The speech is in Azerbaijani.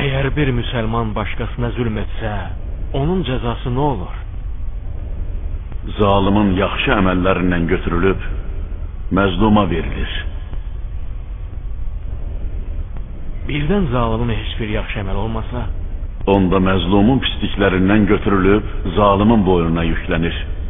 Eğer bir müsəlman başqasına zülm etsə, onun cəzası nə olur? Zalimin yaxşı əməllərindən götürülüb məzluma verilir. Birdən zalimin heç bir yaxşı əməl olmasa, onda məzlumun pisliklərindən götürülüb zalimin boynuna yüklənir.